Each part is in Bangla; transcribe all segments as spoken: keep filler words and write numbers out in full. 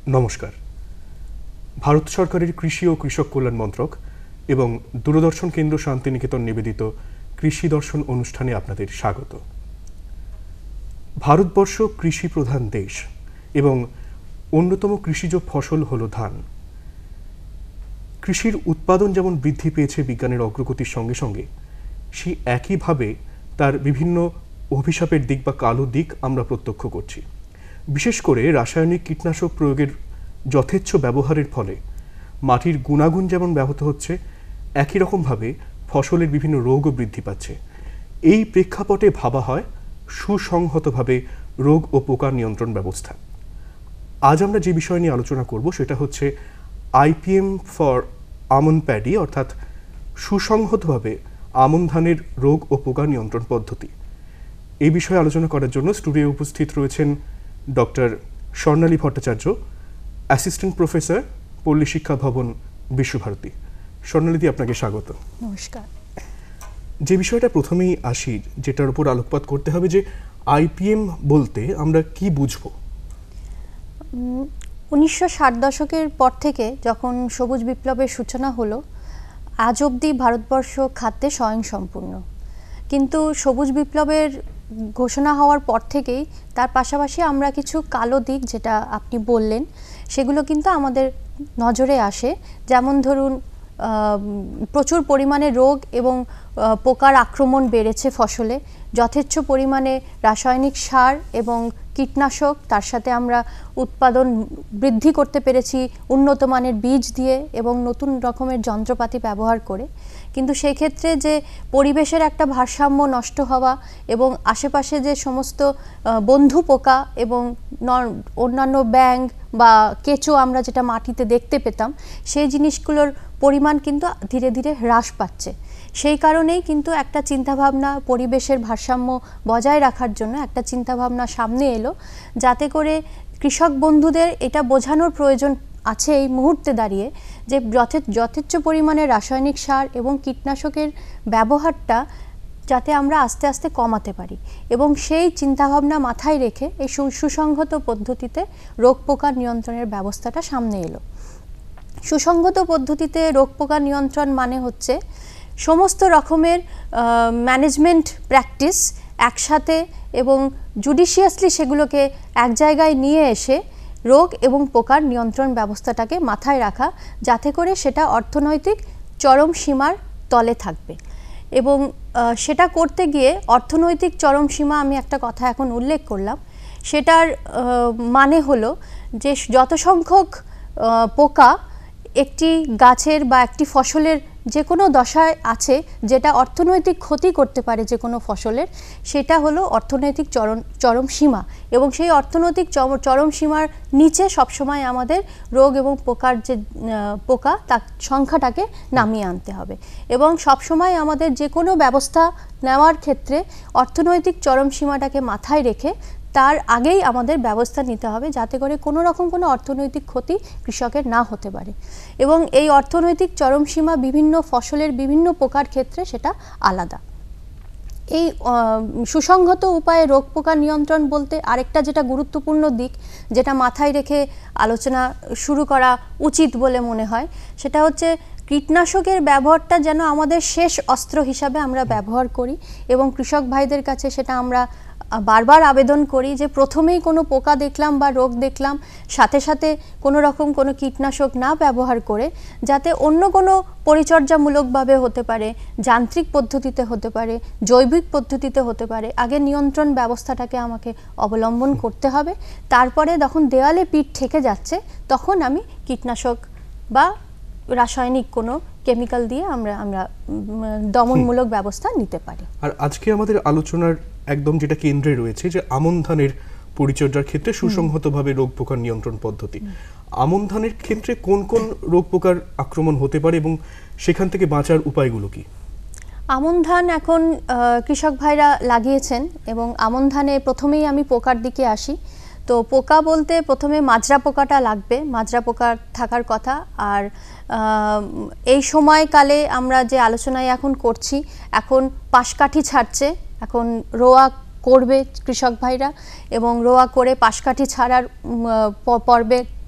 নমস্কার। ভারত সরকারের কৃষি ও কৃষক কল্যাণ মন্ত্রক এবং দূরদর্শন কেন্দ্র শান্তিনিকেতন নিবেদিত কৃষি দর্শন অনুষ্ঠানে আপনাদের স্বাগত। ভারতবর্ষ কৃষি প্রধান দেশ এবং অন্যতম কৃষিজ ফসল হলো ধান। কৃষির উৎপাদন যেমন বৃদ্ধি পেয়েছে বিজ্ঞানের অগ্রগতির সঙ্গে সঙ্গে, সেই একইভাবে তার বিভিন্ন অভিশাপের দিক বা কালো দিক আমরা প্রত্যক্ষ করছি। বিশেষ করে রাসায়নিক কীটনাশক প্রয়োগের যথেচ্ছ ব্যবহারের ফলে মাটির গুণাগুণ যেমন ব্যাহত হচ্ছে, একই রকমভাবে ফসলের বিভিন্ন রোগও বৃদ্ধি পাচ্ছে। এই প্রেক্ষাপটে ভাবা হয় সুসংহতভাবে রোগ ও পোকা নিয়ন্ত্রণ ব্যবস্থা। আজ আমরা যে বিষয় নিয়ে আলোচনা করব সেটা হচ্ছে আইপিএম ফর আমন প্যাডি, অর্থাৎ সুসংহতভাবে আমন ধানের রোগ ও পোকা নিয়ন্ত্রণ পদ্ধতি। এই বিষয়ে আলোচনা করার জন্য স্টুডিওয়ে উপস্থিত রয়েছেন doctor Swarnali Bhattacharya, assistant professor, Palli Siksha ভবন, বিশ্বভারতী। স্বর্ণালীদি, আপনাকে স্বাগত। নমস্কার। যে বিষয়টা প্রথমেই আসি, যেটার উপর আলোকপাত করতে হবে, যে আইপিএম বলতে আমরা কি বুঝবো? উনিশশো ষাট দশকের পর থেকে যখন সবুজ বিপ্লবের সূচনা হলো, আজ অবধি ভারতবর্ষ খাদ্যে স্বয়ংসম্পূর্ণ। কিন্তু সবুজ বিপ্লবের ঘোষণা হওয়ার পর থেকেই তার পাশাপাশি আমরা কিছু কালো দিক, যেটা আপনি বললেন, সেগুলো কিন্তু আমাদের নজরে আসে। যেমন ধরুন, প্রচুর পরিমাণে রোগ এবং পোকার আক্রমণ বেড়েছে ফসলে, যথেচ্ছ পরিমাণে রাসায়নিক সার এবং কীটনাশক, তার সাথে আমরা উৎপাদন বৃদ্ধি করতে পেরেছি উন্নত মানের বীজ দিয়ে এবং নতুন রকমের যন্ত্রপাতি ব্যবহার করে। কিন্তু সেই ক্ষেত্রে যে পরিবেশের একটা ভারসাম্য নষ্ট হওয়া এবং আশেপাশে যে সমস্ত বন্ধু পোকা এবং অন্যান্য ব্যাঙ বা কেঁচো আমরা যেটা মাটিতে দেখতে পেতাম, সেই জিনিসগুলোর পরিমাণ কিন্তু ধীরে ধীরে হ্রাস পাচ্ছে। সেই কারণেই কিন্তু একটা চিন্তাভাবনা, পরিবেশের ভারসাম্য বজায় রাখার জন্য একটা চিন্তাভাবনা সামনে এলো, যাতে করে কৃষক বন্ধুদের এটা বোঝানোর প্রয়োজন আছে এই মুহূর্তে দাঁড়িয়ে যে যথেচ্ছ পরিমাণে রাসায়নিক সার এবং কীটনাশকের ব্যবহারটা যাতে আমরা আস্তে আস্তে কমাতে পারি। এবং সেই চিন্তাভাবনা মাথায় রেখে এই সুসংহত পদ্ধতিতে রোগ পোকা নিয়ন্ত্রণের ব্যবস্থাটা সামনে এলো। সুসংহত পদ্ধতিতে রোগ পোকা নিয়ন্ত্রণ মানে হচ্ছে সমস্ত রকমের ম্যানেজমেন্ট প্র্যাকটিস একসাথে এবং জুডিশিয়াসলি সেগুলোকে এক জায়গায় নিয়ে এসে রোগ এবং পোকার নিয়ন্ত্রণ ব্যবস্থাটাকে মাথায় রাখা, যাতে করে সেটা অর্থনৈতিক চরম সীমার তলে থাকবে। এবং সেটা করতে গিয়ে অর্থনৈতিক চরম সীমা, আমি একটা কথা এখন উল্লেখ করলাম, সেটার মানে হলো যে যত সংখ্যক পোকা একটি গাছের বা একটি ফসলের যে কোনো দশায় আছে, যেটা অর্থনৈতিক ক্ষতি করতে পারে যে কোনো ফসলের, সেটা হলো অর্থনৈতিক চরম চরম সীমা। এবং সেই অর্থনৈতিক চরম সীমার নিচে সবসময় আমাদের রোগ এবং পোকার যে পোকা, তার সংখ্যাটাকে নামিয়ে আনতে হবে। এবং সবসময় আমাদের যে কোনো ব্যবস্থা নেওয়ার ক্ষেত্রে অর্থনৈতিক চরম সীমাটাকে মাথায় রেখে তার আগেই আমাদের ব্যবস্থা নিতে হবে, যাতে করে কোনো রকম কোনো অর্থনৈতিক ক্ষতি কৃষকের না হতে পারে। এবং এই অর্থনৈতিক চরম সীমা বিভিন্ন ফসলের বিভিন্ন পোকার ক্ষেত্রে সেটা আলাদা। এই সুসংহত উপায়ে রোগ পোকা নিয়ন্ত্রণ বলতে আরেকটা যেটা গুরুত্বপূর্ণ দিক, যেটা মাথায় রেখে আলোচনা শুরু করা উচিত বলে মনে হয়, সেটা হচ্ছে কীটনাশকের ব্যবহারটা যেন আমাদের শেষ অস্ত্র হিসাবে আমরা ব্যবহার করি। এবং কৃষক ভাইদের কাছে সেটা আমরা বারবার আবেদন করি যে প্রথমেই কোনো পোকা দেখলাম বা রোগ দেখলাম, সাথে সাথে কোনো রকম কোনো কীটনাশক না ব্যবহার করে, যাতে অন্য কোনো পরিচর্যামূলকভাবে হতে পারে, যান্ত্রিক পদ্ধতিতে হতে পারে, জৈবিক পদ্ধতিতে হতে পারে, আগে নিয়ন্ত্রণ ব্যবস্থাটাকে আমাকে অবলম্বন করতে হবে। তারপরে যখন দেওয়ালে পিঠ ঠেকে যাচ্ছে, তখন আমি কীটনাশক বা রাসায়নিক কোনো কেমিক্যাল দিয়ে আমরা আমরা দমনমূলক ব্যবস্থা নিতে পারি। আর আজকে আমাদের আলোচনার একদম যেটা কেন্দ্রে রয়েছে, যে আমন ধানের পরিচর্যার ক্ষেত্রে সুসংহতভাবে রোগ পোকার নিয়ন্ত্রণ পদ্ধতি। আমন ধানের ক্ষেত্রে কোন কোন রোগ পোকার আক্রমণ হতে পারে এবং সেখান থেকে বাঁচার উপায়গুলো কি? আমন ধান এখন কৃষক ভাইরা লাগিয়েছেন এবং আমন ধানে প্রথমেই আমি পোকার দিকে আসি। তো পোকা বলতে প্রথমে মাজরা পোকাটা লাগবে, মাজরা পোকা থাকার কথা। আর এই সময়কালে আমরা যে আলোচনায় এখন করছি, এখন পাশকাঠি ছাড়ছে, এখন রোয়া করবে কৃষক ভাইরা এবং রোয়া করে পাশকাঠি ছাড়ার পর্বে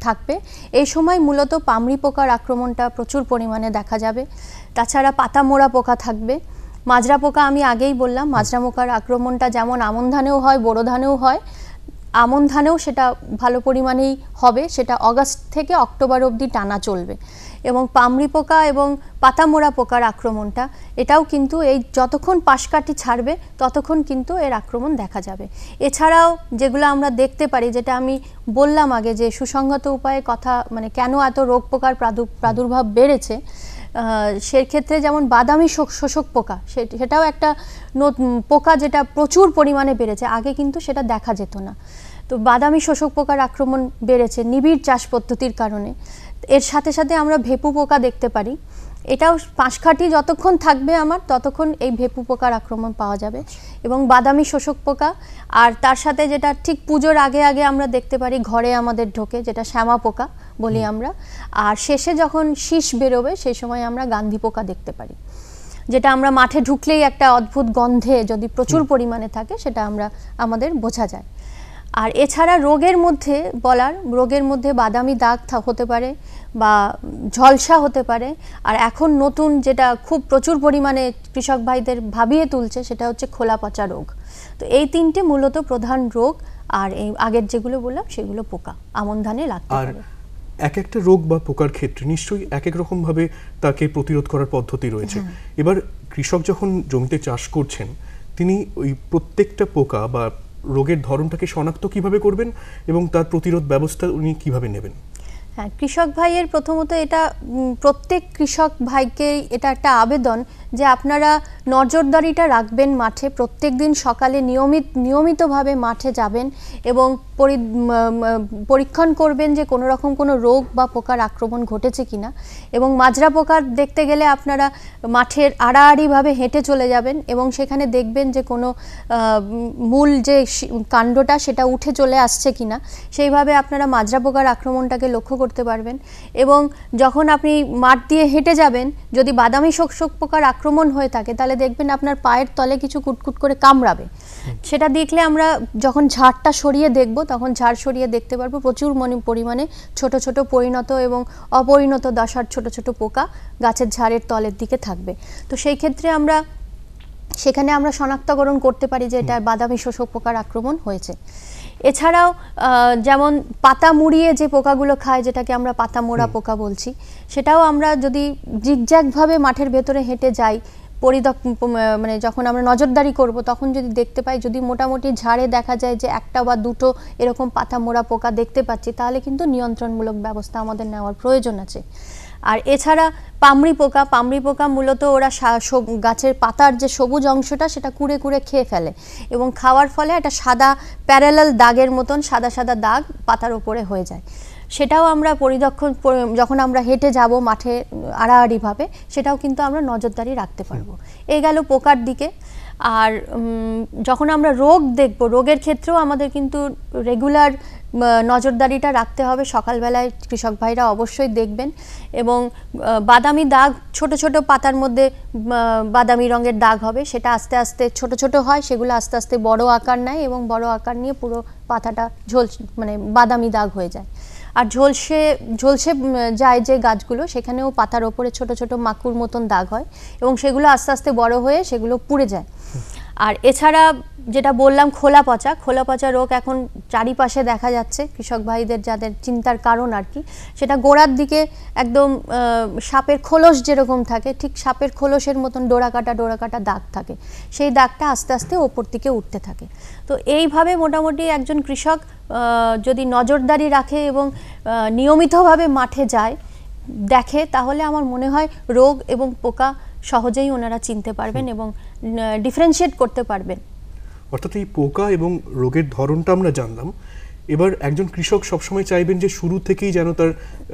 থাকবে। এই সময় মূলত পামরি পোকার আক্রমণটা প্রচুর পরিমাণে দেখা যাবে। তাছাড়া পাতা মোড়া পোকা থাকবে, মাজরা পোকা আমি আগেই বললাম, মাজরা পোকার আক্রমণটা যেমন আমন ধানেও হয়, বোরো ধানেও হয়, আমন ধানেও সেটা ভালো পরিমাণেই হবে, সেটা অগাস্ট থেকে অক্টোবর অবধি টানা চলবে। এবং পামরি পোকা এবং পাতামোড়া পোকার আক্রমণটা এটাও কিন্তু এই যতক্ষণ পাশকাঠি ছাড়বে ততক্ষণ কিন্তু এর আক্রমণ দেখা যাবে। এছাড়াও যেগুলো আমরা দেখতে পারি, যেটা আমি বললাম আগে যে সুসংহত উপায়ে কথা মানে কেন এত রোগ পোকার প্রাদুর্ভাব বেড়েছে, সেক্ষেত্রে যেমন বাদামি শোষক পোকা, সেটাও একটা পোকা যেটা প্রচুর পরিমাণে বেড়েছে, আগে কিন্তু সেটা দেখা যেত না। তো বাদামি শোষক পোকার আক্রমণ বেড়েছে নিবিড় চাষ পদ্ধতির কারণে। এর সাথে সাথে আমরা ভেপু পোকা দেখতে পারি, এটাও পাশকাঠি যতক্ষণ থাকবে আমার ততক্ষণ এই ভেপু পোকার আক্রমণ পাওয়া যাবে। এবং বাদামি শোষক পোকা, আর তার সাথে যেটা ঠিক পুজোর আগে আগে আমরা দেখতে পারি ঘরে আমাদের ঢোকে, যেটা শ্যামা পোকা বলি আমরা, আর শেষে যখন শীষ বেরোবে সেই সময় আমরা গান্ধী পোকা দেখতে পারি, যেটা আমরা মাঠে ঢুকলেই একটা অদ্ভুত গন্ধে যদি প্রচুর পরিমাণে থাকে সেটা আমরা আমাদের বোঝা যায়। আর এছাড়া রোগের মধ্যে বলার, রোগের মধ্যে বাদামি দাগ হতে পারে বা ঝলসা হতে পারে, আর এখন নতুন যেটা খুব প্রচুর পরিমাণে কৃষক ভাইদের ভাবিয়ে তুলছে সেটা হচ্ছে খোলা পচা রোগ। তো এই তিনটে মূলত প্রধান রোগ, আর এই আগের যেগুলো বললাম সেগুলো পোকা আমন ধানে লাগতে পারে। এক একটা রোগ বা পোকার ক্ষেত্রে নিশ্চয়ই এক এক রকম ভাবে তাকে প্রতিরোধ করার পদ্ধতি রয়েছে। এবার কৃষক যখন জমিতে চাষ করছেন তিনি ওই প্রত্যেকটা পোকা বা রোগের ধরনটাকে শনাক্ত কিভাবে করবেন এবং তার প্রতিরোধ ব্যবস্থা উনি কিভাবে নেবেন? হ্যাঁ, কৃষক ভাইয়ের প্রথমত এটা প্রত্যেক কৃষক ভাইকে এটা একটা আবেদন যে আপনারা নজরদারিটা রাখবেন মাঠে, প্রত্যেক দিন সকালে নিয়মিত নিয়মিতভাবে মাঠে যাবেন এবং পরীক্ষণ করবেন যে কোনো রকম কোনো রোগ বা পোকার আক্রমণ ঘটেছে কিনা। এবং মাজরা পোকার দেখতে গেলে আপনারা মাঠের আড়াআড়িভাবে হেঁটে চলে যাবেন এবং সেখানে দেখবেন যে কোনো মূল যে কাণ্ডটা সেটা উঠে চলে আসছে কিনা, সেইভাবে আপনারা মাজরা পোকার আক্রমণটাকে লক্ষ্য করতে পারবেন। এবং যখন আপনি মাঠ দিয়ে হেঁটে যাবেন, যদি বাদামি শোষক পোকার আক্রমণ হয়ে থাকে তাহলে দেখবেন আপনার পায়ের তলে কিছু কুটকুট করে কামড়াবে। সেটা দেখলে আমরা যখন ঝাড়টা সরিয়ে দেখব তখন ঝাড় সরিয়ে দেখতে পারবো প্রচুর পরিমাণে ছোট ছোট পরিণত এবং অপরিণত দশার ছোট ছোট পোকা গাছের ঝাড়ের তলের দিকে থাকবে। তো সেই ক্ষেত্রে আমরা সেখানে আমরা শনাক্তকরণ করতে পারি যে এটা বাদামি শোষক পোকার আক্রমণ হয়েছে। এছাড়াও যেমন পাতা মুড়িয়ে যে পোকাগুলো খায়, যেটাকে আমরা পাতা মোড়া পোকা বলছি, সেটাও আমরা যদি জিগজ্যাগভাবে মাঠের ভেতরে হেঁটে যাই, পরিদক মানে যখন আমরা নজরদারি করব তখন যদি দেখতে পাই, যদি মোটামুটি ঝাড়ে দেখা যায় যে একটা বা দুটো এরকম পাতা মোড়া পোকা দেখতে পাচ্ছি, তাহলে কিন্তু নিয়ন্ত্রণমূলক ব্যবস্থা আমাদের নেওয়ার প্রয়োজন আছে। আর এছাড়া পামরি পোকা, পামরি পোকা মূলত ওরা গাছের পাতার যে সবুজ অংশটা সেটা কুড়ে কুড়ে খেয়ে ফেলে এবং খাওয়ার ফলে একটা সাদা প্যারালাল দাগের মতন সাদা সাদা দাগ পাতার ওপরে হয়ে যায়। সেটাও আমরা পরিদক্ষণ যখন আমরা হেঁটে যাব মাঠে আড়াআড়িভাবে, সেটাও কিন্তু আমরা নজরদারি রাখতে পারবো। এই গেল পোকার দিকে। আর যখন আমরা রোগ দেখব, রোগের ক্ষেত্রেও আমাদের কিন্তু রেগুলার নজরদারিটা রাখতে হবে। সকালবেলায় কৃষক ভাইরা অবশ্যই দেখবেন। এবং বাদামি দাগ, ছোট ছোট পাতার মধ্যে বাদামি রঙের দাগ হবে, সেটা আস্তে আস্তে ছোট ছোট হয়, সেগুলো আস্তে আস্তে বড় আকার নেয় এবং বড় আকার নিয়ে পুরো পাতাটা ঝোল মানে বাদামি দাগ হয়ে যায়। আর ঝলসে ঝলসে যায় যে গাছগুলো, সেখানেও পাতার ওপরে ছোট ছোট মাকুর মতন দাগ হয় এবং সেগুলো আস্তে আস্তে বড় হয়ে সেগুলো পুড়ে যায়। আর এছাড়া যেটা বললাম খোলা পচা, খোলা পচা রোগ এখন চারিপাশে দেখা যাচ্ছে কৃষক ভাইদের যাদের চিন্তার কারণ আর কি, সেটা গোড়ার দিকে একদম সাপের খোলস যেরকম থাকে, ঠিক সাপের খোলসের মতন ডোরা কাটা ডোরা কাটা দাগ থাকে, সেই দাগটা আস্তে আস্তে ওপর দিকে উঠতে থাকে। তো এইভাবে মোটামুটি একজন কৃষক যদি নজরদারি রাখে এবং নিয়মিতভাবে মাঠে যায় দেখে, তাহলে আমার মনে হয় রোগ এবং পোকা সহজেই ওনারা চিনতে পারবেন এবং ডিফারেন্সিয়েট করতে পারবেন। অর্থাৎ এই পোকা এবং রোগের ধরনটা আমরা জানলাম। এবার একজন কৃষক সবসময় চাইবেন যে শুরু থেকেই যেন তার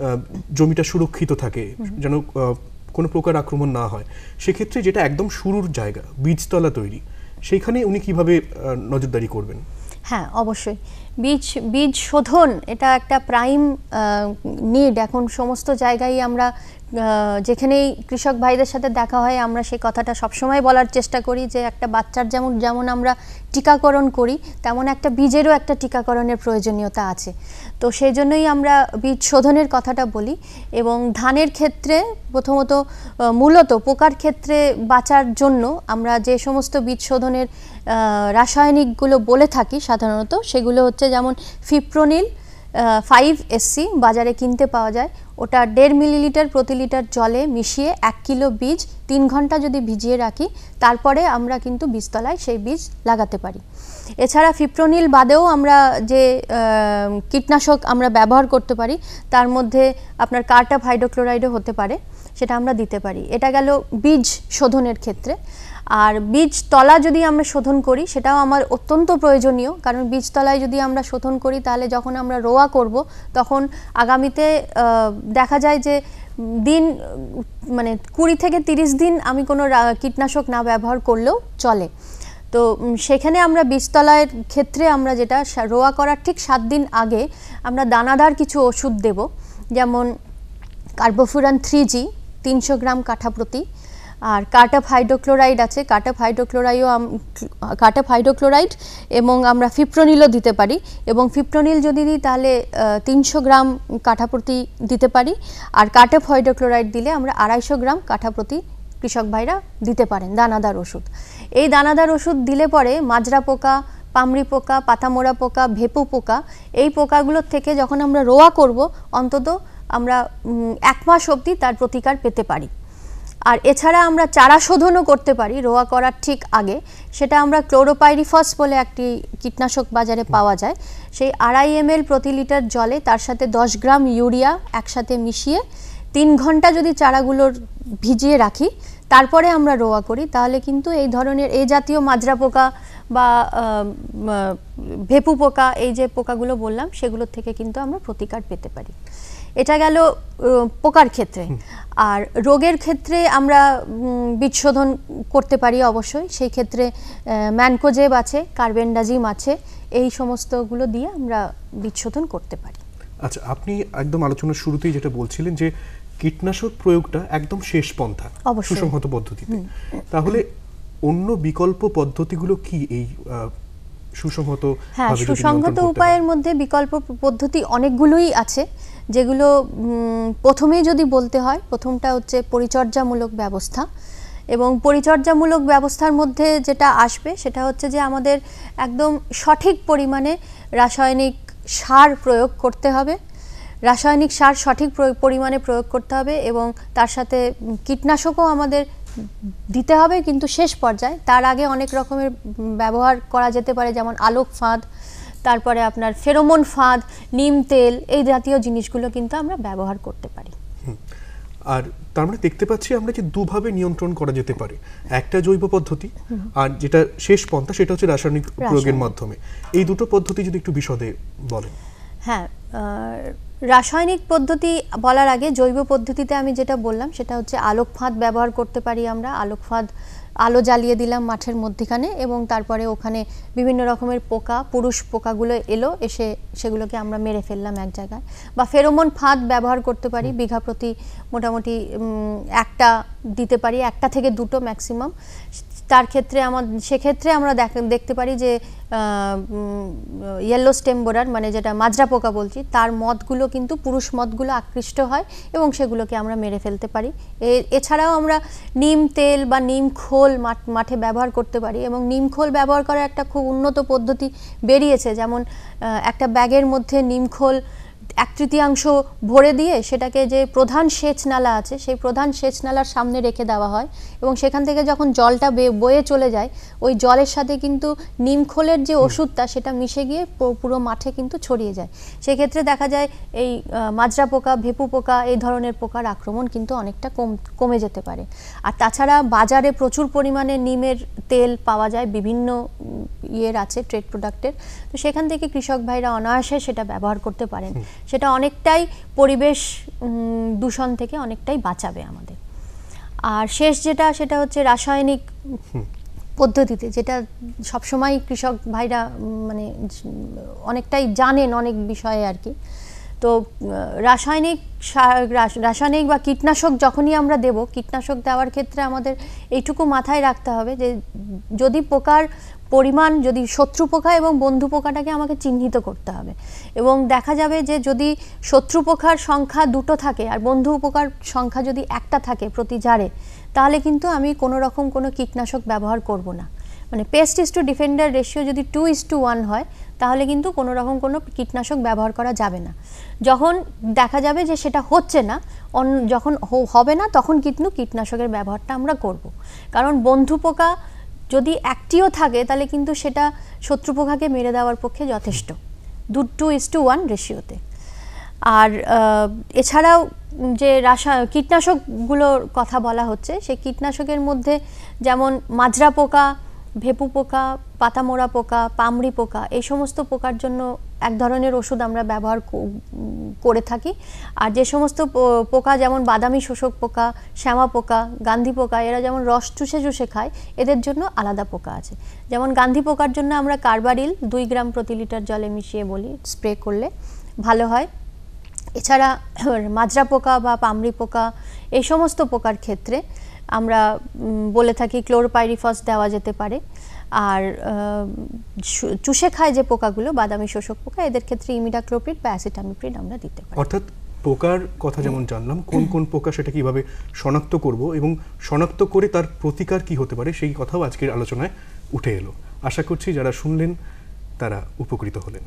জমিটা সুরক্ষিত থাকে, যেন কোনো প্রকার আক্রমণ না হয়। সেক্ষেত্রে যেটা একদম শুরুর জায়গা, বীজতলা তৈরি, সেইখানে উনি কিভাবে নজরদারি করবেন? হ্যাঁ, অবশ্যই বীজ বীজ শোধন এটা একটা প্রাইম নিড। এখন সমস্ত জায়গায় আমরা যেখানেই কৃষক ভাইদের সাথে দেখা হয় আমরা সেই কথাটা সবসময় বলার চেষ্টা করি যে একটা বাচ্চার যেমন যেমন আমরা টিকাকরণ করি তেমন একটা বীজেরও একটা টিকাকরণের প্রয়োজনীয়তা আছে। তো সেই জন্যই আমরা বীজ শোধনের কথাটা বলি। এবং ধানের ক্ষেত্রে প্রথমত মূলত পোকার ক্ষেত্রে বাঁচার জন্য আমরা যে সমস্ত বীজ শোধনের রাসায়নিকগুলো বলে থাকি সাধারণত সেগুলো হচ্ছে যেমন ফিপ্রোনিল ফাইভ এসসি বাজারে কিনতে পাওয়া যায়, ওটা দেড় মিলিলিটার প্রতি লিটার জলে মিশিয়ে এক কিলো বীজ তিন ঘন্টা যদি ভিজিয়ে রাখি তারপরে আমরা কিন্তু বীজতলায় সেই বীজ লাগাতে পারি। এছাড়া ফিপ্রোনিল বাদেও আমরা যে কীটনাশক আমরা ব্যবহার করতে পারি তার মধ্যে আপনার কার্টাপ হাইড্রোক্লোরাইডও হতে পারে, সেটা আমরা দিতে পারি। এটা গেল বীজ শোধনের ক্ষেত্রে। আর বীজতলা যদি আমরা শোধন করি সেটাও আমার অত্যন্ত প্রয়োজনীয়, কারণ বীজতলায় যদি আমরা শোধন করি তাহলে যখন আমরা রোয়া করব তখন আগামীতে দেখা যায় যে দিন মানে কুড়ি থেকে তিরিশ দিন আমি কোনো কীটনাশক না ব্যবহার করলেও চলে। তো সেখানে আমরা বীজতলার ক্ষেত্রে আমরা যেটা রোয়া করার ঠিক সাত দিন আগে আমরা দানাদার কিছু ওষুধ দেব, যেমন কার্বোফুরান থ্রি জি তিনশো গ্রাম কাঠা প্রতি, আর কার্টাপ হাইড্রোক্লোরাইড আছে, কার্টাপ হাইড্রোক্লোরাইডও কার্টাপ হাইড্রোক্লোরাইড এবং আমরা ফিপ্রোনিলও দিতে পারি। এবং ফিপ্রোনিল যদি দিই তাহলে তিনশো গ্রাম কাঠা প্রতি দিতে পারি, আর কার্টাপ হাইড্রোক্লোরাইড দিলে আমরা আড়াইশো গ্রাম কাঠা প্রতি কৃষক ভাইরা দিতে পারেন দানাদার ওষুধ। এই দানাদার ওষুধ দিলে পরে মাজরা পোকা, পামড়ি পোকা, পাতামোড়া পোকা, ভেপু পোকা, এই পোকাগুলোর থেকে যখন আমরা রোয়া করব অন্তত আমরা এক মাস অবধি তার প্রতিকার পেতে পারি। আর এছাড়া আমরা চারা শোধনও করতে পারি রোয়া করার ঠিক আগে, সেটা আমরা ক্লোরোপাইরিফস বলে একটি কীটনাশক বাজারে পাওয়া যায়, সেই আড়াই এম এল প্রতি লিটার জলে তার সাথে দশ গ্রাম ইউরিয়া একসাথে মিশিয়ে তিন ঘন্টা যদি চারাগুলোর ভিজিয়ে রাখি তারপরে আমরা রোয়া করি তাহলে কিন্তু এই ধরনের এই জাতীয় মাজরা পোকা বা ভেপু পোকা এই যে পোকাগুলো বললাম সেগুলোর থেকে কিন্তু আমরা প্রতিকার পেতে পারি। এটা গেল পোকার ক্ষেত্রে। আর রোগের ক্ষেত্রে আমরা বীজ শোধন করতে পারি অবশ্যই, সেই ক্ষেত্রে ম্যানকোজেব আছে, কার্বেন্ডাজিম আছে, এই সমস্তগুলো দিয়ে আমরা বীজ শোধন করতে পারি। আচ্ছা, আপনি একদম আলোচনার শুরুতেই যেটা বলছিলেন যে কীটনাশক প্রয়োগটা একদম শেষ পন্থা সুসংহত পদ্ধতিতে, তাহলে অন্য বিকল্প পদ্ধতিগুলো কি এই সুসংহত? হ্যাঁ, সুসংহত উপায়ের মধ্যে বিকল্প পদ্ধতি অনেকগুলোই আছে, যেগুলো প্রথমেই যদি বলতে হয় প্রথমটা হচ্ছে পরিচর্যামূলক ব্যবস্থা। এবং পরিচর্যামূলক ব্যবস্থার মধ্যে যেটা আসবে সেটা হচ্ছে যে আমাদের একদম সঠিক পরিমাণে রাসায়নিক সার প্রয়োগ করতে হবে, রাসায়নিক সার সঠিক পরিমাণে প্রয়োগ করতে হবে এবং তার সাথে কীটনাশকও আমাদের দিতে হবে, কিন্তু শেষ পর্যায়ে। তার আগে অনেক রকমের ব্যবহার করা যেতে পারে, যেমন আলোক ফাঁদ, তারপরে আপনার ফেরোমন ফাঁদ, নিম তেল, এই জাতীয় জিনিসগুলো কিন্তু আমরা ব্যবহার করতে পারি। আর তার মানে দেখতে পাচ্ছি আমরা যে দুভাবে নিয়ন্ত্রণ করা যেতে পারে, একটা জৈব পদ্ধতি আর যেটা শেষ পন্থা সেটা হচ্ছে রাসায়নিক প্রয়োগের মাধ্যমে। এই দুটো পদ্ধতি যদি একটু বিশদে বলেন। হ্যাঁ, রাসায়নিক পদ্ধতি বলার আগে জৈব পদ্ধতিতে আমি যেটা বললাম সেটা হচ্ছে আলোক ফাঁদ ব্যবহার করতে পারি আমরা। আলোক ফাঁদ আলো জ্বালিয়ে দিলাম মাঠের মধ্যখানে এবং তারপরে ওখানে বিভিন্ন রকমের পোকা, পুরুষ পোকাগুলো এলো, এসে সেগুলোকে আমরা মেরে ফেললাম এক জায়গায়। বা ফেরোমন ফাঁদ ব্যবহার করতে পারি, বিঘা প্রতি মোটামুটি একটা দিতে পারি, একটা থেকে দুটো ম্যাক্সিমাম। তার ক্ষেত্রে আমার সেক্ষেত্রে আমরা দেখতে পারি যে ইয়েলো স্টেম বোরার মানে যেটা মাজরা পোকা বলছি তার মদগুলো কিন্তু পুরুষ মদগুলো আকৃষ্ট হয় এবং সেগুলোকে আমরা মেরে ফেলতে পারি। এছাড়াও আমরা নিম তেল বা নিম খোল মাঠে ব্যবহার করতে পারি এবং নিম খোল ব্যবহার করার একটা খুব উন্নত পদ্ধতি বেরিয়েছে, যেমন একটা ব্যাগের মধ্যে নিম খোল এক তৃতীয়াংশ ভরে দিয়ে সেটাকে যে প্রধান সেচ নালা আছে সেই প্রধান সেচ নালার সামনে রেখে দেওয়া হয় এবং সেখান থেকে যখন জলটা বয়ে চলে যায় ওই জলের সাথে কিন্তু নিমখোলের যে ওষুধটা সেটা মিশে গিয়ে পুরো মাঠে কিন্তু ছড়িয়ে যায়। সেক্ষেত্রে দেখা যায় এই মাজরা পোকা, ভেপু পোকা এই ধরনের পোকার আক্রমণ কিন্তু অনেকটা কম কমে যেতে পারে। আর তাছাড়া বাজারে প্রচুর পরিমাণে নিমের তেল পাওয়া যায়, বিভিন্ন ইয়ের আছে ট্রেড প্রোডাক্টের, তো সেখান থেকে কৃষক ভাইরা অনায়াসে সেটা ব্যবহার করতে পারেন। সেটা অনেকটাই পরিবেশ দূষণ থেকে অনেকটাই বাঁচাবে আমাদের। আর শেষ যেটা সেটা হচ্ছে রাসায়নিক পদ্ধতিতে, যেটা সবসময় কৃষক ভাইরা মানে অনেকটাই জানেন অনেক বিষয়ে আর কি। তো রাসায়নিক রাসায়নিক বা কীটনাশক যখনই আমরা দেব, কীটনাশক দেওয়ার ক্ষেত্রে আমাদের এইটুকু মাথায় রাখতে হবে যে যদি পোকার পরিমাণ, যদি শত্রু পোকা এবং বন্ধু পোকাটাকে আমাকে চিহ্নিত করতে হবে, এবং দেখা যাবে যে যদি শত্রু পোকার সংখ্যা দুটো থাকে আর বন্ধু পোকার সংখ্যা যদি একটা থাকে প্রতি জারে, তাহলে কিন্তু আমি কোনো রকম কোনো কীটনাশক ব্যবহার করব না। মানে pest is to defender ratio যদি two is to two one তাহলে কিন্তু কোনো রকম কোনো কীটনাশক ব্যবহার করা যাবে না। যখন দেখা যাবে যে সেটা হচ্ছে না, যখন হবে না, তখন কিন্তু কীটনাশকের ব্যবহারটা আমরা করব। কারণ বন্ধু পোকা যদি একটিও থাকে তাহলে কিন্তু সেটা শত্রু পোকাকে মেরে দেওয়ার পক্ষে যথেষ্ট, দু টু ইস টু ওয়ান রেশিওতে। আর এছাড়াও যে রাসা কীটনাশকগুলোর কথা বলা হচ্ছে, সেই কীটনাশকের মধ্যে যেমন মাজরা পোকা, ভেপু পোকা, পাতামোড়া পোকা, পামড়ি পোকা, এই সমস্ত পোকার জন্য এক ধরনের ওষুধ আমরা ব্যবহার করে থাকি। আর যে সমস্ত পোকা যেমন বাদামি শোষক পোকা, শ্যামা পোকা, গান্ধী পোকা, এরা যেমন রস চুষে চুষে খায়, এদের জন্য আলাদা পোকা আছে। যেমন গান্ধী পোকার জন্য আমরা কার্বারিল দুই গ্রাম প্রতি লিটার জলে মিশিয়ে বলি স্প্রে করলে ভালো হয়। এছাড়া মাজরা পোকা বা পামড়ি পোকা, এই সমস্ত পোকার ক্ষেত্রে আমরা বলে থাকি ক্লোরোপাইরিফস দেওয়া যেতে পারে। আর চুষে খায় যে পোকাগুলো, বাদামি শোষক পোকা, এদের ক্ষেত্রে ইমিডাক্লোপ্রিড বা অ্যাসিটামিপ্রিড আমরা দিতে পারি। অর্থাৎ পোকার কথা যেমন জানলাম, কোন কোন পোকা সেটা কিভাবে শনাক্ত করব এবং শনাক্ত করে তার প্রতিকার কি হতে পারে সেই কথাও আজকের আলোচনায় উঠে এলো। আশা করছি যারা শুনলেন তারা উপকৃত হলেন।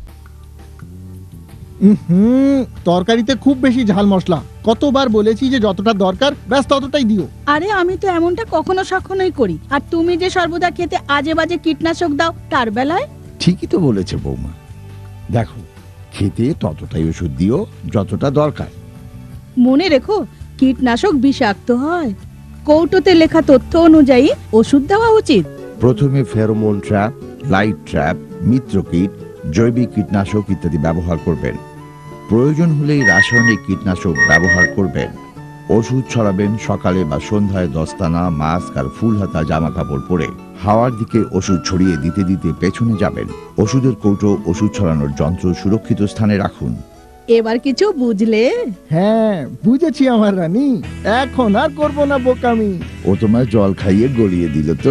হুম তরকারিতে খুব বেশি ঝাল মশলা, কতবার বলেছি যে যতটা দরকার ব্যাস ততটাই দিও। আরে আমি তো এমনটা কখনো সখনোই করি, আর তুমি যে সর্বদা খেতে আজে বাজে কীটনাশক দাও তার বেলায়। ঠিকই তো বলেছে বৌমা, দেখো খেতে ততটাই ওষুধ দিও যতটা দরকার। মনে রেখো কীটনাশক বিষাক্ত হয়, কৌটোতে লেখা তথ্য অনুযায়ী ওষুধ দেওয়া উচিত। প্রথমে ফেরোমোন ট্র্যাপ, লাইট ট্র্যাপ, মিত্রকীট, জৈবিক কীটনাশক ইত্যাদি ব্যবহার করবেন। প্রয়োজন হলেই রাসায়নিক কীটনাশক ব্যবহার করবেন। ওষুধ ছড়াবেন সকালে বা সন্ধ্যায় দস্তানা, মাস্ক আর ফুল হাতা জামা কাপড় পরে। হাওয়ার দিকে ওষুধ ছড়িয়ে দিতে দিতে পেছনে যাবেন। ওষুধের কৌটো, ওষুধ ছড়ানোর যন্ত্র সুরক্ষিত স্থানে রাখুন। এবার কিছু বুঝলে? হ্যাঁ বুঝেছি আমার রানী, এখন আর করবো না বোকামি। ও তোমার জল খাইয়ে গলিয়ে দিল তো।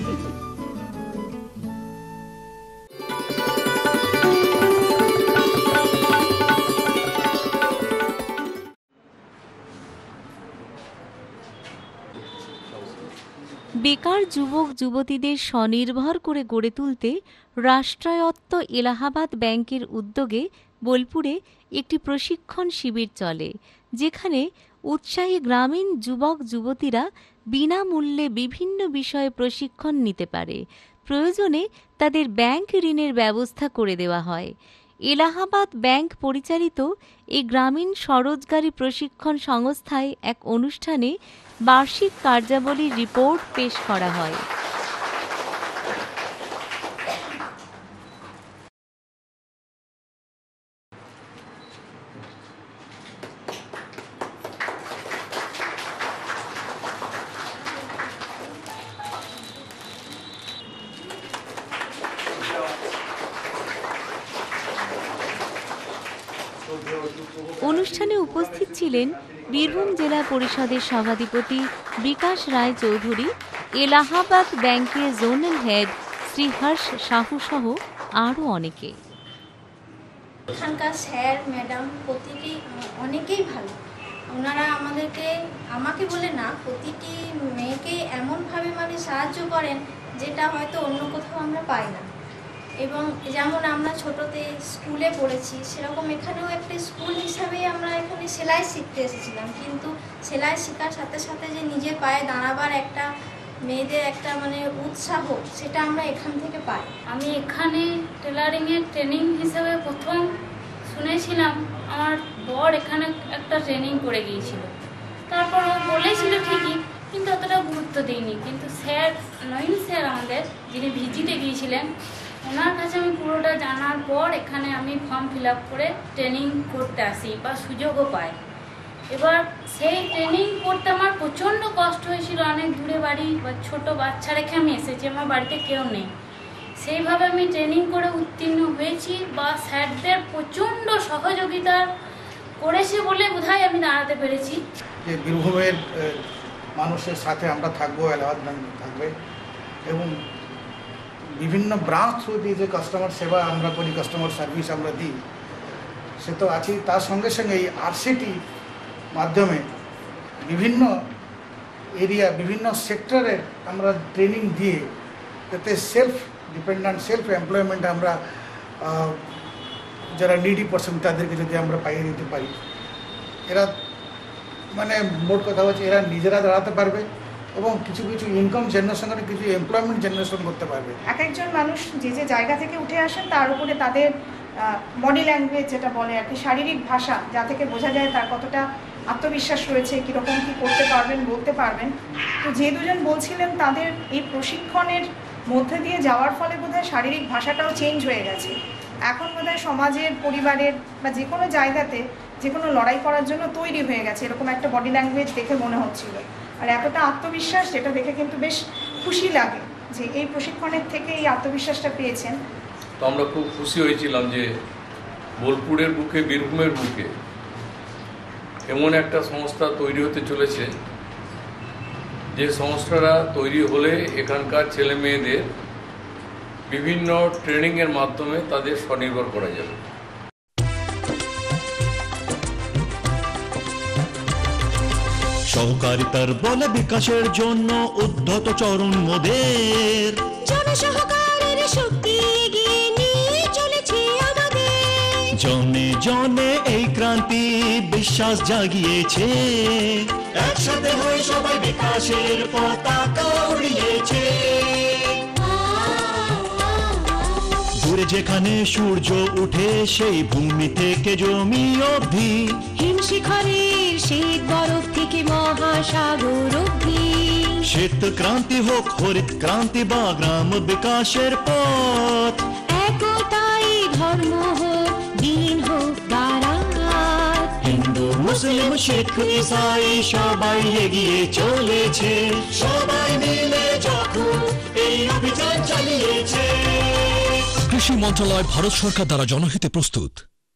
বেকার যুবক যুবতীদের স্বনির্ভর করে গড়ে তুলতে রাষ্ট্রায়ত্ত এলাহাবাদ ব্যাংকের উদ্যোগে বোলপুরে একটি প্রশিক্ষণ শিবির চলে, যেখানে উৎসাহী গ্রামীণ যুবক যুবতীরা বিনামূল্যে বিভিন্ন বিষয়ে প্রশিক্ষণ নিতে পারে। প্রয়োজনে তাদের ব্যাংক ঋণের ব্যবস্থা করে দেওয়া হয়। এলাহাবাদ ব্যাংক পরিচালিত এই গ্রামীণ স্বরোজগারী প্রশিক্ষণ সংস্থায় এক অনুষ্ঠানে বার্ষিক কার্যাবলীর রিপোর্ট পেশ করা হয়। অনুষ্ঠানে উপস্থিত ছিলেন বীরভূম জেলা পরিষদের সভাধিপতি বিকাশ রায় চৌধুরী, এলাহাবাদ ব্যাংকের জোনাল হেড শ্রী হর্ষ সাহু সহ আরও অনেকে। এখানকার স্যার ম্যাডাম প্রতিটি অনেকেই ভালো। ওনারা আমাদেরকে, আমাকে বলে না, প্রতিটি মেয়েকে এমনভাবে মানে সাহায্য করেন যেটা হয়তো অন্য কোথাও আমরা পাই না। এবং যেমন আমরা ছোটতে স্কুলে পড়েছি, সেরকম এখানেও একটা স্কুল হিসাবে আমরা এখানে সেলাই শিখতে এসেছিলাম, কিন্তু সেলাই শেখার সাথে সাথে যে নিজের পায়ে দাঁড়াবার একটা মেয়েদের একটা মানে উৎসাহ, সেটা আমরা এখান থেকে পাই। আমি এখানে টেলারিংয়ের ট্রেনিং হিসেবে প্রথম শুনেছিলাম, আমার বর এখানে একটা ট্রেনিং করে গিয়েছিল। তারপর ও বলেছিল ঠিকই, কিন্তু অতটা গুরুত্ব দিইনি। কিন্তু স্যার, নয়ন স্যার আমাদের, যিনি ভিজিটে গিয়েছিলেন, ওনার কাছে আমি পুরোটা জানার পর এখানে আমি ফর্ম ফিল আপ করে ট্রেনিং করতে আসি বা সুযোগও পাই। এবার সেই ট্রেনিং করতে আমার প্রচণ্ড কষ্ট হয়েছিল। অনেক দূরে বাড়ি বা ছোটো বাচ্চা রেখে আমি এসেছি, আমার বাড়িতে কেউ নেই। সেইভাবে আমি ট্রেনিং করে উত্তীর্ণ হয়েছি বা স্যারদের প্রচণ্ড সহযোগিতা করেছে বলে বোধহয় আমি দাঁড়াতে পেরেছি। যে বীরভূমের মানুষের সাথে আমরা থাকবো, এলাহাবাদ ব্যাংক থাকবে এবং বিভিন্ন ব্রাঞ্চ থ্রু দিয়ে যে কাস্টমার সেবা আমরা করি, কাস্টমার সার্ভিস আমরা দিই, সে তো আছেই। তার সঙ্গে সঙ্গে এই আরসিটি মাধ্যমে বিভিন্ন এরিয়া, বিভিন্ন সেক্টরে আমরা ট্রেনিং দিয়ে যাতে সেলফ ডিপেন্ডেন্ট, সেলফ এমপ্লয়মেন্ট আমরা যারা নিডি পারসন তাদেরকে যদি আমরা পাইয়ে দিতে পারি, এরা মানে মোট কথা হচ্ছে এরা নিজেরা দাঁড়াতে পারবে এবং কিছু কিছু ইনকাম জেনারেশন করে কিছু এমপ্লয়মেন্ট জেনারেশন করতে পারবে। এক একজন মানুষ যে যে জায়গা থেকে উঠে আসেন তার উপরে তাদের বডি ল্যাঙ্গুয়েজ যেটা বলে আর কি, শারীরিক ভাষা, যা থেকে বোঝা যায় তার কতটা আত্মবিশ্বাস রয়েছে, কীরকম কী করতে পারবেন, বলতে পারবেন। তো যে দুজন বলছিলেন তাদের এই প্রশিক্ষণের মধ্যে দিয়ে যাওয়ার ফলে বোধহয় শারীরিক ভাষাটাও চেঞ্জ হয়ে গেছে। এখন বোধহয় সমাজের, পরিবারের বা যে কোনো জায়গাতে যে কোনো লড়াই করার জন্য তৈরি হয়ে গেছে, এরকম একটা বডি ল্যাঙ্গুয়েজ দেখে মনে হচ্ছিল। আর এতটা আত্মবিশ্বাস, যেটা দেখে কিন্তু বেশ খুশি লাগে যে এই প্রশিক্ষণের থেকে এই আত্মবিশ্বাসটা পেয়েছেন। তো আমরা খুব খুশি হয়েছিলাম যে বোলপুরের বুকে, বীরভূমের বুকে এমন একটা সংস্থা তৈরি হতে চলেছে যে সংস্থাটা তৈরি হলে এখানকার ছেলে মেয়েদের বিভিন্ন ট্রেনিংয়ের মাধ্যমে তাদের স্বনির্ভর করা যাবে। সহকারিতার বলে বিকাশের জন্য উদ্ধত চরণ মোদের, জনসহকারের শক্তি এগিয়ে নিয়ে চলেছে আমাদের। জনে জনে এই ক্রান্তি বিশ্বাস জাগিয়েছে, একসাথে হয়ে সবাই বিকাশের পতাকা উড়িয়েছে। দূরে যেখানে সূর্য উঠে সেই ভূমি থেকে জমি অবধি, হিমশিখরের শীত বরফ থেকে মহাসাগর অবধি, শ্বেত ক্রান্তি হোক, হরিত ক্রান্তি বা গ্রাম বিকাশের পথ, একতাই ধর্ম হোক, দিন হোক বারাত, হিন্দু মুসলিম শিখ ইসাই সবাই এগিয়ে চলেছে, সবাই মিলে যখন এই অভিযান চালিয়েছে। কৃষি মন্ত্রণালয়, ভারত সরকার দ্বারা জনহিতে প্রস্তুত।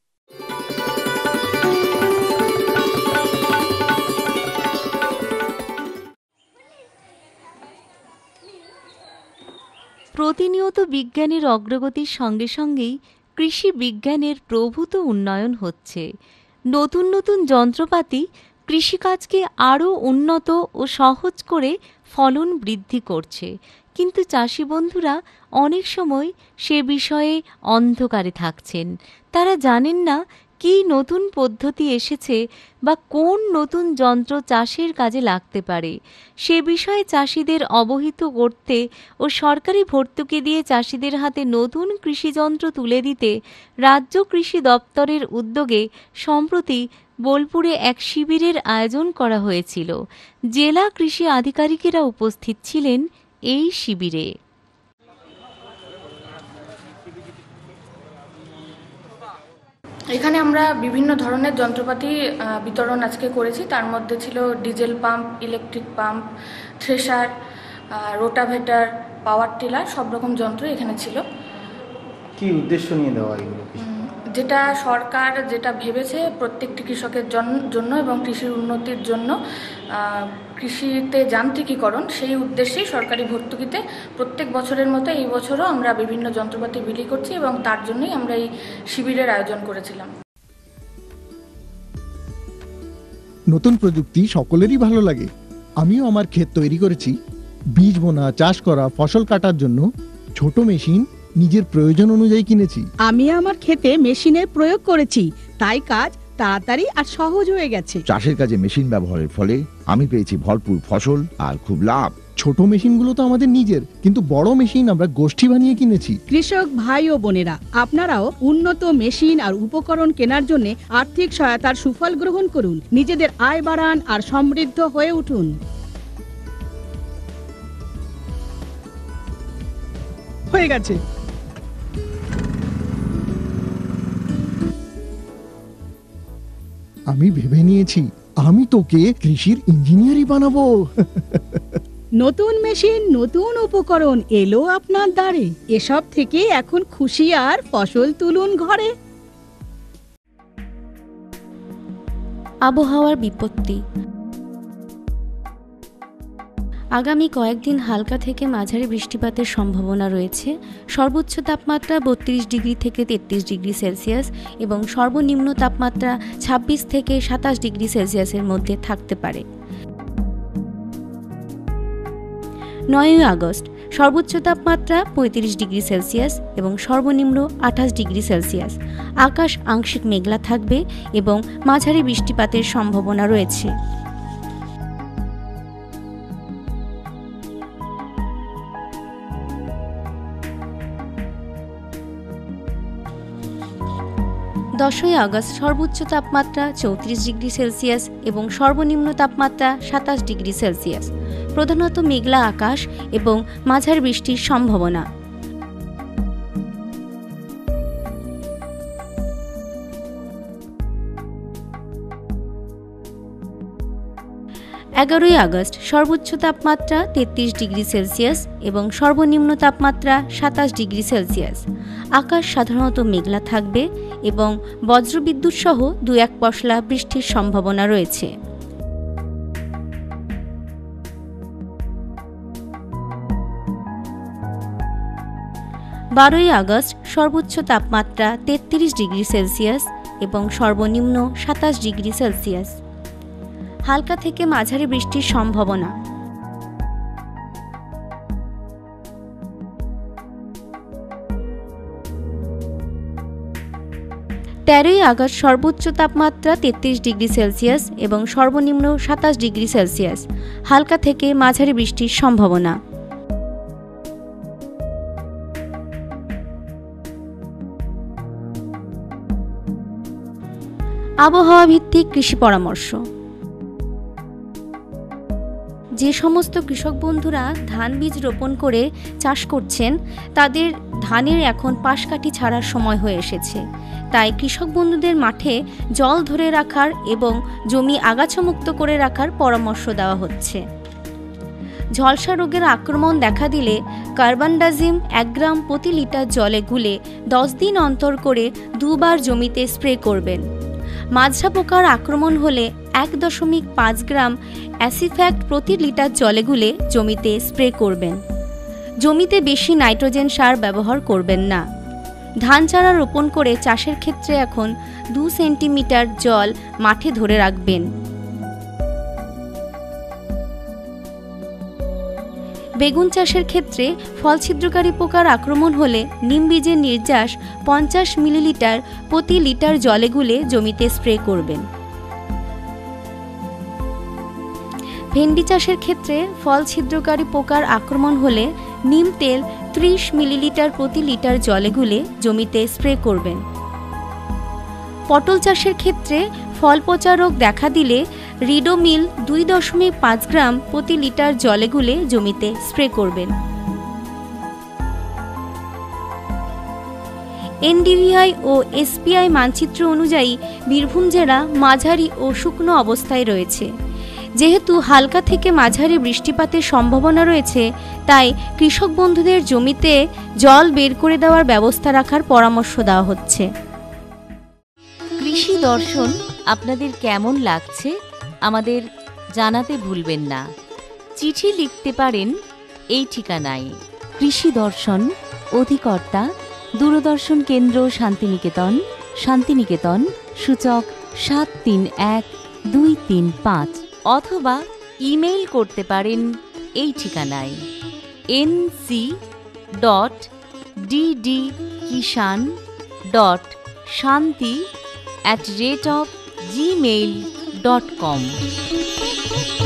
প্রতিনিয়ত বিজ্ঞানের অগ্রগতির সঙ্গে সঙ্গেই কৃষি বিজ্ঞানের প্রভূত উন্নয়ন হচ্ছে। নতুন নতুন যন্ত্রপাতি কৃষিকাজকে আরও উন্নত ও সহজ করে ফলন বৃদ্ধি করছে, কিন্তু চাষি বন্ধুরা অনেক সময় সে বিষয়ে অন্ধকারে থাকছেন। তারা জানেন না কী নতুন পদ্ধতি এসেছে বা কোন নতুন যন্ত্র চাষের কাজে লাগতে পারে। সে বিষয়ে চাষিদের অবহিত করতে ও সরকারি ভর্তুকি দিয়ে চাষিদের হাতে নতুন কৃষিযন্ত্র তুলে দিতে রাজ্য কৃষি দপ্তরের উদ্যোগে সম্প্রতি বোলপুরে এক শিবিরের আয়োজন করা হয়েছিল। জেলা কৃষি আধিকারিকেরা উপস্থিত ছিলেন এই শিবিরে। এখানে আমরা বিভিন্ন ধরনের যন্ত্রপাতি বিতরণ আজকে করেছি। তার মধ্যে ছিল diesel pump, electric pump, thresher, rotavator, power tiller, সব রকম যন্ত্র এখানে ছিল। কি উদ্দেশ্য নিয়ে দেওয়া এগুলো? যেটা সরকার যেটা ভেবেছে প্রত্যেকটি কৃষকের জন্য এবং কৃষির উন্নতির জন্য, কৃষিতে যান্ত্রিকীকরণ, সেই উদ্দেশ্যেই সরকারি ভর্তুকিতে প্রত্যেক বছরের মতো এই বছরও আমরা বিভিন্ন যন্ত্রপাতি বিলি করছি এবং তার জন্যই আমরা এই শিবিরের আয়োজন করেছিলাম। নতুন প্রযুক্তি সকলেরই ভালো লাগে। আমিও আমার ক্ষেত তৈরি করেছি। বীজ বোনা, চাষ করা, ফসল কাটার জন্য ছোট মেশিন নিজের প্রয়োজন অনুযায়ী কিনেছি। আমি আমার ক্ষেতে মেশিনের প্রয়োগ করেছি, তাই কাজ তাড়াতাড়ি আর সহজ হয়ে গেছে। চাষের কাজে মেশিন ব্যবহারের ফলে আমি পেয়েছি ভরপুর ফসল আর খুব লাভ। ছোট মেশিনগুলো তো আমাদের নিজের, কিন্তু বড় মেশিন আমরা গোষ্ঠী বানিয়ে কিনেছি। কৃষক ভাই ও বোনেরা, আপনারাও উন্নত মেশিন আর উপকরণ কেনার জন্য আর্থিক সহায়তার সুফল গ্রহণ করুন, নিজেদের আয় বাড়ান আর সমৃদ্ধ হয়ে উঠুন। হয়ে গেছে। আমি ভেবে নিয়েছি আমি তোকে কৃষির ইঞ্জিনিয়ারই বানাবো। নতুন মেশিন, নতুন উপকরণ এলো আপনার দ্বারে। এসব থেকে এখন খুশি আর ফসল তুলুন ঘরে। আবহাওয়ার বিপত্তি। আগামী কয়েকদিন হালকা থেকে মাঝারি বৃষ্টিপাতের সম্ভাবনা রয়েছে। সর্বোচ্চ তাপমাত্রা বত্রিশ ডিগ্রি থেকে তেত্রিশ ডিগ্রি সেলসিয়াস এবং সর্বনিম্ন তাপমাত্রা ছাব্বিশ থেকে সাতাশ ডিগ্রি সেলসিয়াসের মধ্যে থাকতে পারে। নয়ই আগস্ট সর্বোচ্চ তাপমাত্রা পঁয়ত্রিশ ডিগ্রি সেলসিয়াস এবং সর্বনিম্ন আঠাশ ডিগ্রি সেলসিয়াস। আকাশ আংশিক মেঘলা থাকবে এবং মাঝারি বৃষ্টিপাতের সম্ভাবনা রয়েছে। দশই আগস্ট সর্বোচ্চ তাপমাত্রা চৌত্রিশ ডিগ্রি সেলসিয়াস এবং সর্বনিম্ন তাপমাত্রা সাতাশ ডিগ্রি সেলসিয়াস। প্রধানত মেঘলা আকাশ এবং মাঝারি বৃষ্টির সম্ভাবনা। এগারোই আগস্ট সর্বোচ্চ তাপমাত্রা তেত্রিশ ডিগ্রি সেলসিয়াস এবং সর্বনিম্ন তাপমাত্রা সাতাশ ডিগ্রি সেলসিয়াস। আকাশ সাধারণত মেঘলা থাকবে এবং বজ্রবিদ্যুৎ সহ দু এক পশলা বৃষ্টির সম্ভাবনা রয়েছে। বারোই আগস্ট সর্বোচ্চ তাপমাত্রা তেত্রিশ ডিগ্রি সেলসিয়াস এবং সর্বনিম্ন সাতাশ ডিগ্রি সেলসিয়াস। হালকা থেকে মাঝারি বৃষ্টির সম্ভাবনা। তেরোই আগস্ট সর্বোচ্চ তাপমাত্রা তেত্রিশ ডিগ্রি সেলসিয়াস এবং সর্বনিম্ন সাতাশ ডিগ্রি সেলসিয়াস। হালকা থেকে মাঝারি বৃষ্টির সম্ভাবনা। আবহাওয়া ভিত্তিক কৃষি পরামর্শ। যে সমস্ত কৃষক বন্ধুরা ধান বীজ রোপণ করে চাষ করছেন তাদের ধানের এখন পাশকাঠি ছাড়ার সময় হয়ে এসেছে। তাই কৃষক বন্ধুদের মাঠে জল ধরে রাখার এবং জমি আগাছামুক্ত করে রাখার পরামর্শ দেওয়া হচ্ছে। ঝলসা রোগের আক্রমণ দেখা দিলে কার্বানডাজিম এক গ্রাম প্রতি লিটার জলে গুলে দশ দিন অন্তর করে দুবার জমিতে স্প্রে করবেন। মাজরা পোকার আক্রমণ হলে এক দশমিক পাঁচ গ্রাম অ্যাসিফ্যাক্ট প্রতি লিটার জলে গুলে জমিতে স্প্রে করবেন। জমিতে বেশি নাইট্রোজেন সার ব্যবহার করবেন না। ধান চারা রোপণ করে চাষের ক্ষেত্রে এখন দু সেন্টিমিটার জল মাঠে ধরে রাখবেন। বেগুন চাষের ক্ষেত্রে ফল ছিদ্রকারী পোকার আক্রমণ হলে নিম বীজের নির্যাস পঞ্চাশ মিলিলিটার প্রতি লিটার জলে গুলে জমিতে স্প্রে করবেন। ভেন্ডি চাষের ক্ষেত্রে ফল ছিদ্রকারী পোকার আক্রমণ হলে নিম তেল ত্রিশ মিলিলিটার প্রতি লিটার জলে গুলে জমিতে স্প্রে করবেন। পটল চাষের ক্ষেত্রে ফল পচা রোগ দেখা দিলে রিডোমিল দুই দশমিক পাঁচ গ্রাম প্রতি লিটার জলে গুলে জমিতে স্প্রে করবেন। এনডিভিআই ও এসপিআই মানচিত্র অনুযায়ী বীরভূম জেলা মাঝারি ও শুকনো অবস্থায় রয়েছে। যেহেতু হালকা থেকে মাঝারি বৃষ্টিপাতের সম্ভাবনা রয়েছে তাই কৃষক বন্ধুদের জমিতে জল বের করে দেওয়ার ব্যবস্থা রাখার পরামর্শ দেওয়া হচ্ছে। কৃষি দর্শন আপনাদের কেমন লাগছে আমাদের জানাতে ভুলবেন না। চিঠি লিখতে পারেন এই ঠিকানায়। কৃষি দর্শন, অধিকর্তা দূরদর্শন কেন্দ্র শান্তিনিকেতন, শান্তিনিকেতন, সূচক সাত তিন এক দুই তিন পাঁচ, অথবা ইমেইল করতে পারেন এই ঠিকানায় N C dot DD Kisan dot Shanti at rate of Gmail dot com.